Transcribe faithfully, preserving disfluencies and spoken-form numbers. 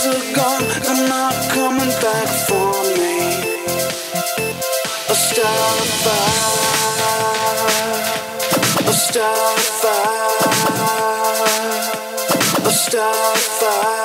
are gone, they're not coming back for me. A star fire, a star fire, a star fire.